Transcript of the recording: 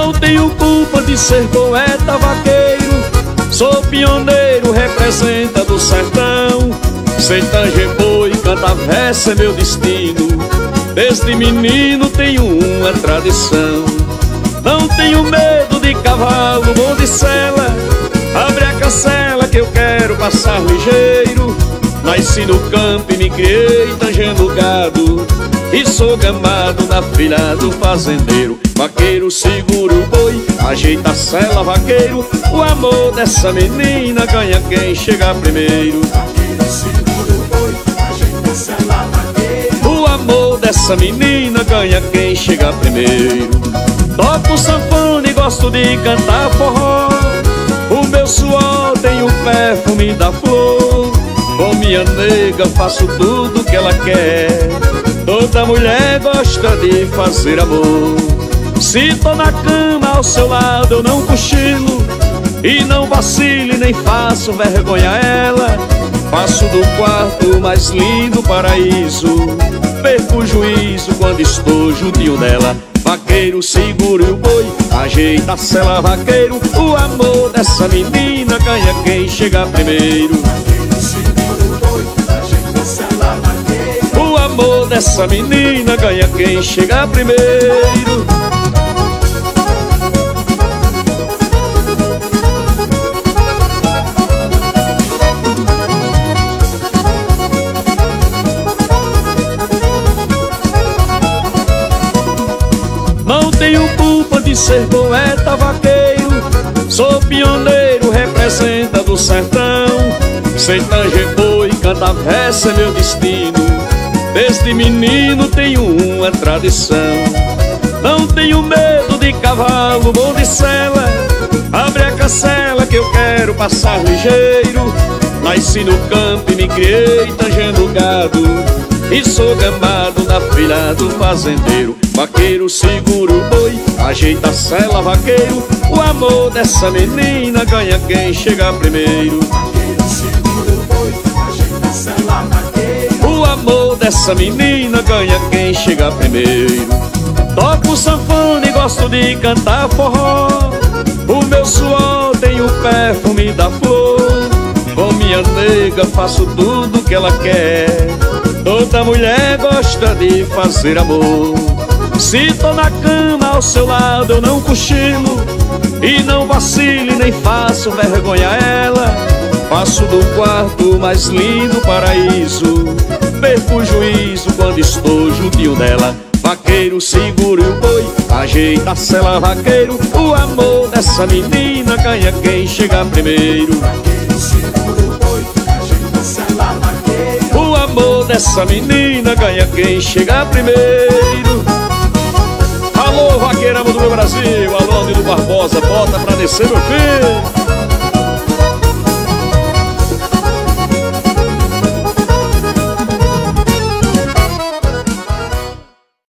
Não tenho culpa de ser poeta vaqueiro, sou pioneiro, representa do sertão. Sei tanger boi, cantar verso é meu destino, desde menino tenho uma tradição. Não tenho medo de cavalo, vou de sela, abre a cancela que eu quero passar ligeiro. Nasci no campo e me criei tangendo gado, e sou gamado na filha do fazendeiro. Vaqueiro segura o boi, ajeita a sela, vaqueiro. O amor dessa menina ganha quem chegar primeiro. Vaqueiro segura o boi, ajeita a sela, vaqueiro. O amor dessa menina ganha quem chegar primeiro. Toco sanfona e gosto de cantar forró, o meu suor tem o perfume da flor. Com minha nega faço tudo que ela quer, toda mulher gosta de fazer amor. Se tô na cama ao seu lado eu não cochilo, e não vacile nem faço vergonha a ela. Faço do quarto o mais lindo paraíso, perco o juízo quando estou juntinho dela. Vaqueiro segura o boi, ajeita a sela, vaqueiro. O amor dessa menina ganha quem chegar primeiro. Vaqueiro segura o boi, ajeita a sela, vaqueiro. O amor dessa menina ganha quem chegar primeiro. Não tenho culpa de ser poeta vaqueiro, sou pioneiro, representa do sertão. Sei tanger boi, cantar verso é meu destino, desde menino tenho uma tradição. Não tenho medo de cavalo, vou de sela, abre a cancela que eu quero passar ligeiro. Nasci no campo e me criei tangendo gado, e sou gamado na filha do fazendeiro. Vaqueiro segura o boi, ajeita a sela, vaqueiro. O amor dessa menina ganha quem chegar primeiro. Vaqueiro segura o boi, ajeita a sela, vaqueiro. O amor dessa menina ganha quem chegar primeiro. Toco sanfona e gosto de cantar forró, o meu suor tem o perfume da flor. Com minha nega faço tudo que ela quer, toda mulher gosta de fazer amor. Se tô na cama ao seu lado eu não cochilo, e não vacile nem faço vergonha a ela. Faço do quarto o mais lindo paraíso, perco o juízo quando estou juntinho dela. Vaqueiro segura o boi, ajeita a sela, vaqueiro. O amor dessa menina ganha quem chegar primeiro. Vaqueiro segura o boi, ajeita a sela, vaqueiro. O amor dessa menina ganha quem chegar primeiro. Alô, vaqueirama do meu Brasil, alô, Nilo Barbosa, bota pra descer, meu filho.